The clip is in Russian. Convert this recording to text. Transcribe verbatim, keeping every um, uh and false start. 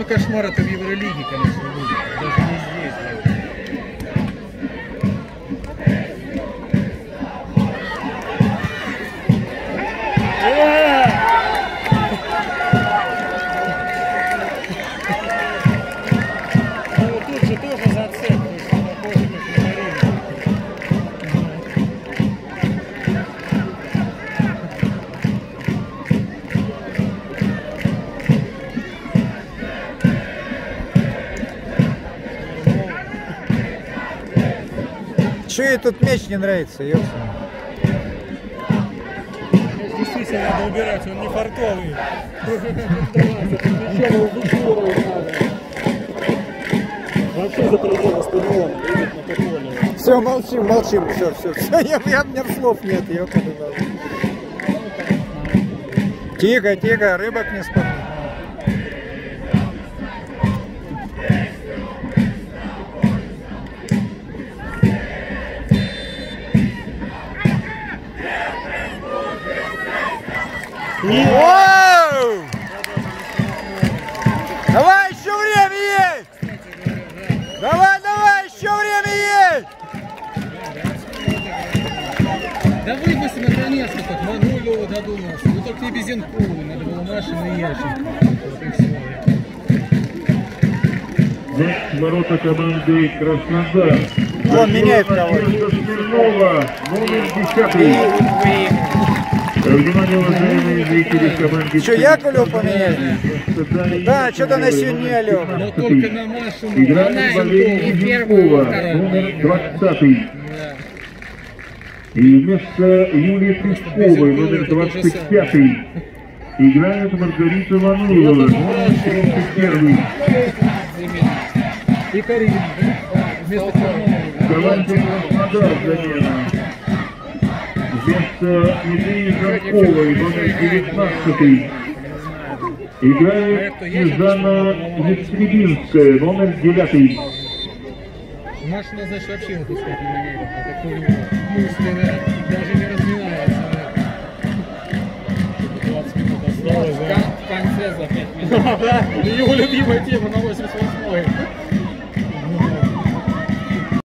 кошмар это в Евролиге, конечно, будет. Даже не здесь. Ну вот тут же тоже зацеп, похоже, как на Марину. Че ей тут мяч не нравится, ёпта? Действительно надо убирать, он не фартовый. Вообще за пределы стадиона. Все, молчим, молчим, все, все, все, я, я, у меня слов нет, ёпта. Тихо, тихо, рыбок не спать. Воу! Давай, еще время есть! Давай, давай, еще время есть! Да выпусти наконец-то, хоть Магулеву додумался. Ну только не Безенкову, надо было Машину и Ященко. Ворота команды Краснодар. Он меняет кого-то. Номер десятый. Внимание, уважаемые зрители команды. Что, Яковлева поменяли? Да, что-то на сегодня лёг. Но только на Машину. Играет Валерий Безенкова, номер двадцатый. И вместо Юлии Пресковой, номер двадцать пятый. Играет Маргарита Вануева, номер тридцать первый. И Карина. Вместо Команде Краснодар замена. Вместо Елены Жарковой, номер девятнадцатый. Играет Снежана Ястребинская, номер девятый. Машина, значит, вообще выпускать не меняет. А такой мысленно даже не разминается. двадцать минут осталось. В конце за пять минут. Его любимая тема на восемьдесят восьмой.